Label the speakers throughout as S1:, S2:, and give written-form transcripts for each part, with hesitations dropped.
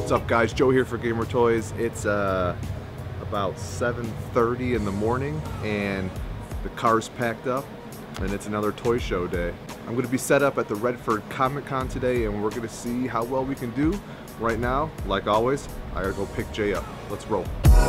S1: What's up, guys? Joe here for Gamer Toys. It's about 7:30 in the morning and the car's packed up and it's another toy show day. I'm going to be set up at the Redford Comic Con today and we're going to see how well we can do. Right now, like always, I gotta go pick Jay up. Let's roll.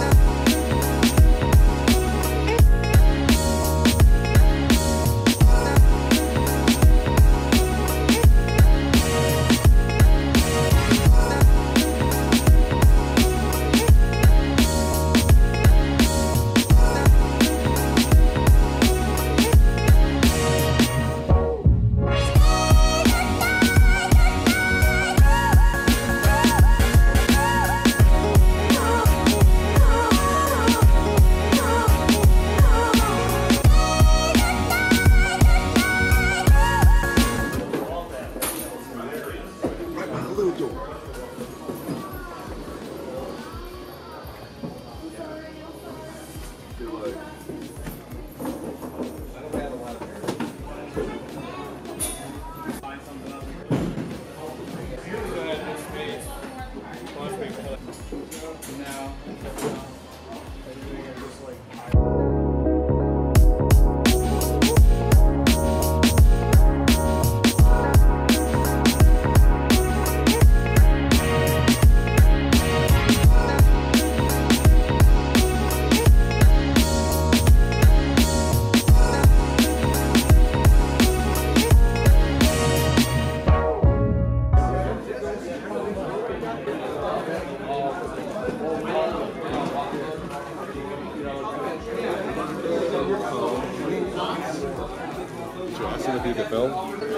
S1: Do the film?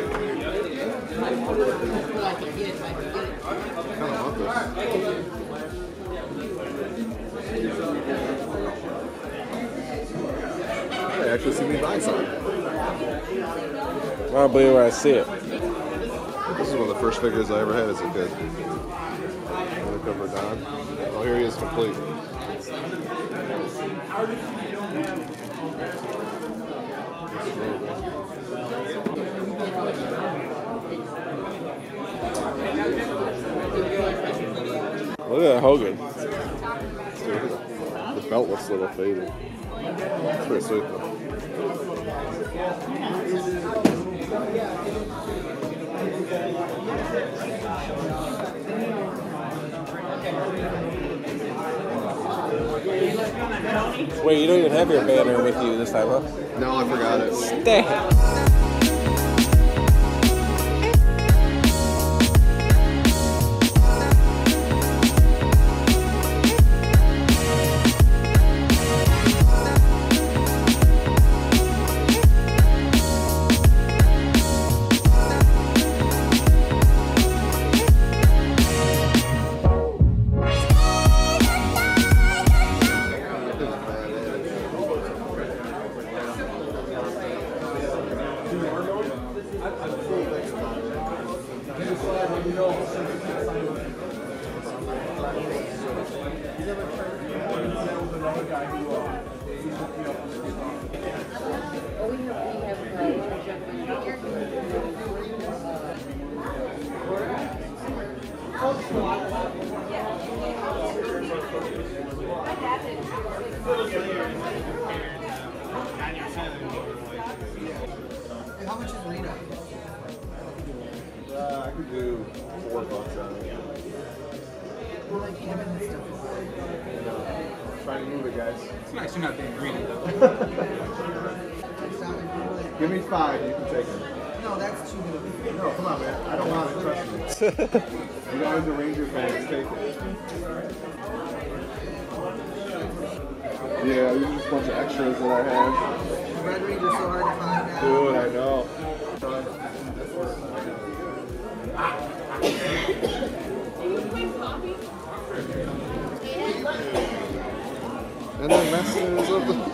S1: I actually see me buy some.
S2: I don't believe when I see it.
S1: This is one of the first figures I ever had as a kid. Cover Don. Oh, here he is complete.
S2: Look at Hogan.
S1: The belt looks a little faded. It's pretty sweet though.
S2: Wait, you don't even have your banner with you this time, huh?
S1: No, I forgot it.
S2: Damn.
S3: How much is Rita?
S1: I could do $4 on it.
S3: We're like giving this stuff away.
S1: Trying to move it, guys.
S4: It's nice you're not being greedy though.
S1: Give me 5, you can take it.
S3: No, that's too good.
S1: No, come on, man. I don't want it, trust me. You guys are Ranger fans, take it. Yeah, these are just a bunch of extras that I have.
S3: The Red Ranger's so hard to find now.
S1: Dude, I know. And then Masters of the